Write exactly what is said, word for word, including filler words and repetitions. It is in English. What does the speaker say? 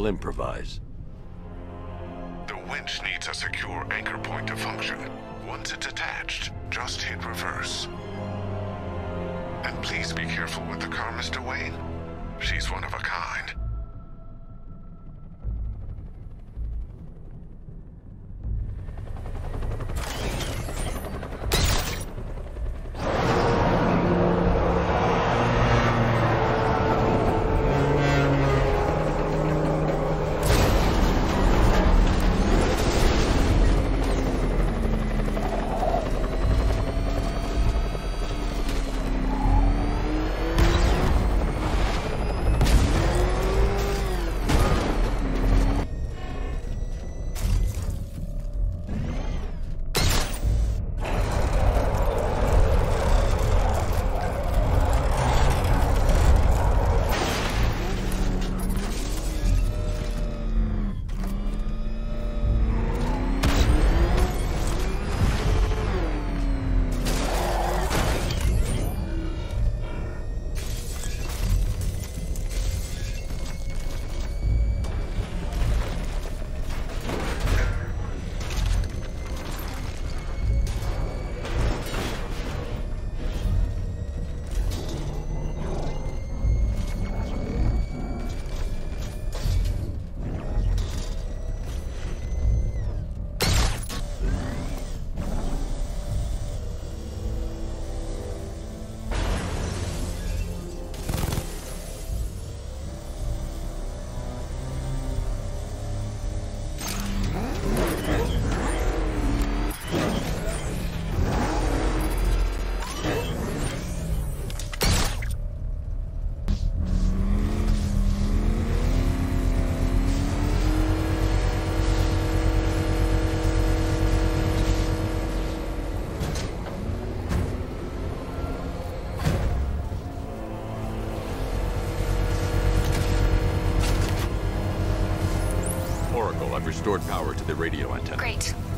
I'll improvise. The winch needs a secure anchor point to function. Once it's attached, just hit reverse. And please be careful with the car, Mister Wayne. She's one of a kind. I've restored power to the radio antenna. Great.